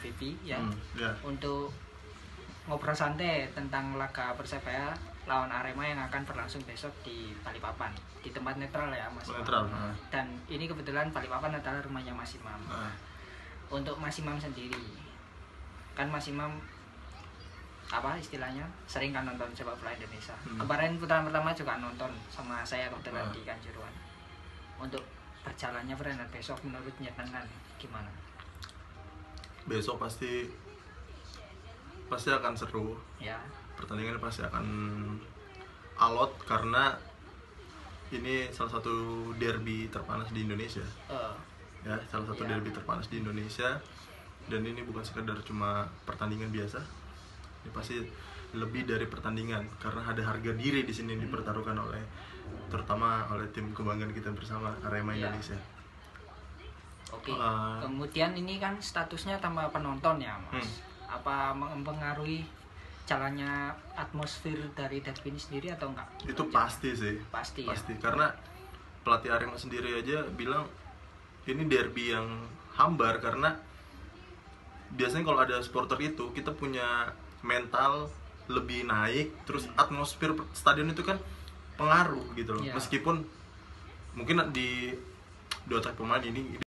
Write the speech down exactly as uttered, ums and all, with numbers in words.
Vivi ya. Hmm, yeah. Untuk ngobrol santai tentang laga Persebaya lawan Arema yang akan berlangsung besok di Balikpapan, di tempat netral ya Mas. Netral. Nah. Dan ini kebetulan Balikpapan adalah rumahnya Mas Imam. Nah. Untuk Mas Imam sendiri, kan Mas Imam apa istilahnya sering kan nonton sepak bola Indonesia. Hmm. Kemarin putaran pertama juga nonton sama saya kebetulan nah. di Kanjuruhan. Untuk berjalannya pertandingan besok menurut Nyetengan gimana? Besok pasti pasti akan seru ya. Pertandingan pasti akan alot karena ini salah satu derby terpanas di Indonesia. uh, ya salah satu ya. derby terpanas di Indonesia, dan ini bukan sekedar cuma pertandingan biasa, ini pasti lebih dari pertandingan karena ada harga diri di sini yang dipertaruhkan oleh terutama oleh tim kebanggaan kita bersama Arema ya. Indonesia. Oke. Uh, kemudian ini kan statusnya tanpa penonton ya Mas. Hmm. Apa mempengaruhi jalannya atmosfer dari derby ini sendiri atau enggak? Itu pasti sih. Pasti. Pasti. Ya? Karena pelatih Arema sendiri aja bilang ini derby yang hambar karena biasanya kalau ada supporter itu kita punya mental lebih naik, terus atmosfer stadion itu kan pengaruh gitu loh. Ya. Meskipun mungkin di dua otak pemain ini